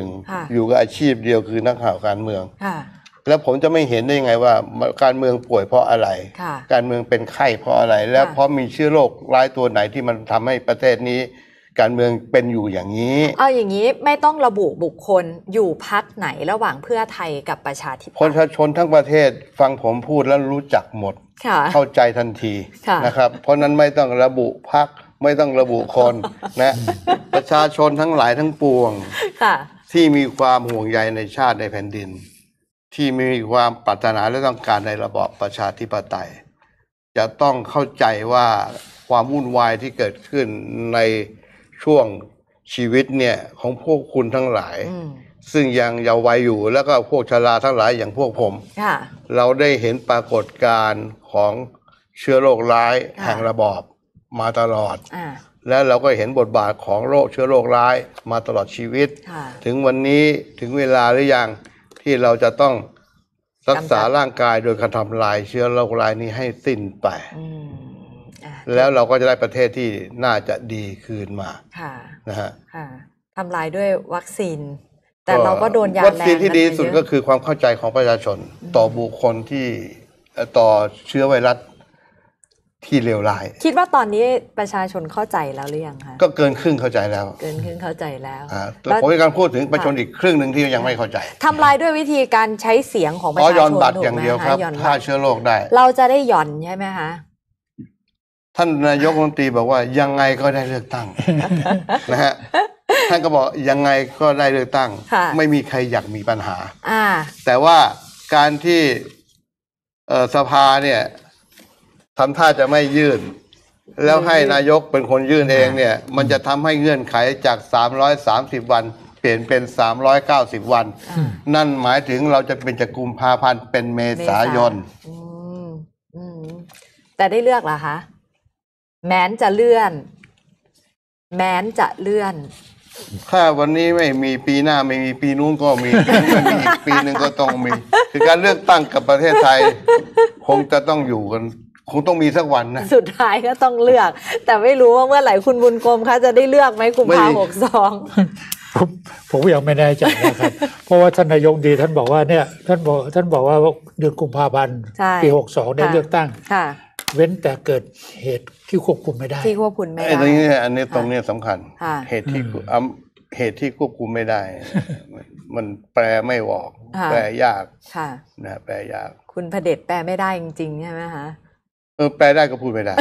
61อยู่กับอาชีพเดียวคือนักข่าวการเมืองแล้วผมจะไม่เห็นได้ยังไงว่าการเมืองป่วยเพราะอะไรการเมืองเป็นไข้เพราะอะไรแล้วเพราะมีเชื้อโรคร้ายตัวไหนที่มันทำให้ประเทศนี้การเมืองเป็นอยู่อย่างนี้เอาอย่างนี้ไม่ต้องระบุบุคคลอยู่พรรคไหนระหว่างเพื่อไทยกับประชาธิปัตย์ประชาชนทั้งประเทศฟังผมพูดแล้วรู้จักหมดเข้าใจทันทีนะครับเพราะนั้นไม่ต้องระบุพรรคไม่ต้องระบุคนนะประชาชนทั้งหลายทั้งปวงที่มีความห่วงใยในชาติในแผ่นดินที่มีความปรารถนาและต้องการในระบอบประชาธิปไตยจะต้องเข้าใจว่าความวุ่นวายที่เกิดขึ้นในช่วงชีวิตเนี่ยของพวกคุณทั้งหลายซึ่งยังเยาว์วัยอยู่แล้วก็พวกชราทั้งหลายอย่างพวกผมเราได้เห็นปรากฏการณ์ของเชื้อโรคร้ายแห่งระบอบมาตลอดแล้วเราก็เห็นบทบาทของเชื้อโรคร้ายมาตลอดชีวิตถึงวันนี้ถึงเวลาหรือยังที่เราจะต้องรักษาร่างกายโดยการทำลายเชื้อโรคร้ายนี้ให้สิ้นไปแล้วเราก็จะได้ประเทศที่น่าจะดีคืนมานะฮะทำลายด้วยวัคซีนแต่เราก็โดนยาแรงวัคซีนที่ดีที่สุดก็คือความเข้าใจของประชาชนต่อบุคคลที่ต่อเชื้อไวรัสที่เลวร้ายคิดว่าตอนนี้ประชาชนเข้าใจแล้วหรือยังคะก็เกินครึ่งเข้าใจแล้วเกินครึ่งเข้าใจแล้วแล้วผมมีการพูดถึงประชาชนอีกครึ่งหนึ่งที่ยังไม่เข้าใจทำลายด้วยวิธีการใช้เสียงของประชาชนย้อนบัตรอย่างเดียวครับฆ่าเชื้อโรคได้เราจะได้หย่อนใช่ไหมคะท่านนายกรัฐมนตรีบอกว่ายังไงก็ได้เลือกตั้งนะฮะท่านก็บอกยังไงก็ได้เลือกตั้งไม่มีใครอยากมีปัญหาแต่ว่าการที่สภาเนี่ยทำท่าจะไม่ยื่นแล้วให้นายกเป็นคนยื่นเองเนี่ยมันจะทำให้เงื่อนไขจาก330วันเปลี่ยนเป็น390วันนั่นหมายถึงเราจะเป็นจากกุมภาพันธ์เป็นเมษายนแต่ได้เลือกเหรอคะแม้นจะเลื่อนถ้าวันนี้ไม่มีปีหน้าไม่มีปีนู้นก็มีไม่มีอีกปีหนึ่งก็ต้องมีคือการเลือกตั้งกับประเทศไทยคงจะต้องอยู่กันคงต้องมีสักวันนะสุดท้ายก็ต้องเลือกแต่ไม่รู้ว่าเมื่อไหร่คุณบุญกรมคะจะได้เลือกไหมกุมภาพันธ์62 ผมยังไม่แน่ใจนะครับเพราะว่าท่านนายกดีท่านบอกว่าเนี่ยท่านบอกว่าเดือนกุมภาพันธ์ปี62ได้เลือกตั้งเว้นแต่เกิดเหตุที่ควบคุมไม่ได้ที่ควบคุมไม่ได้อันนี้ตรงนี้สำคัญเหตุที่ควบคุมไม่ได้มันแปลไม่ออกแปลยากนะแปลยากคุณเผด็จแปลไม่ได้จริงๆใช่ไหมคะแปลได้ก็พูดไม่ได้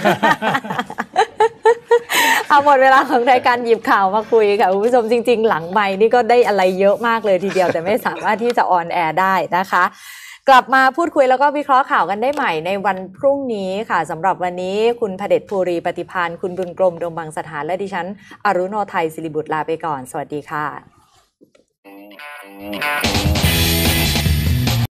เอาหมดเวลาของรายการหยิบข่าวมาคุยค่ะคุณผู้ชมจริงๆหลังไมค์นี่ก็ได้อะไรเยอะมากเลยทีเดียวแต่ไม่สามารถที่จะออนแอร์ได้นะคะกลับมาพูดคุยแล้วก็วิเคราะห์ข่าวกันได้ใหม่ในวันพรุ่งนี้ค่ะสำหรับวันนี้คุณเผด็จภูรีปฏิพานคุณบุญกรมดงบางสถานและดิฉันอรุโนไทยศิริบุตรลาไปก่อนสวัสดีค่ะ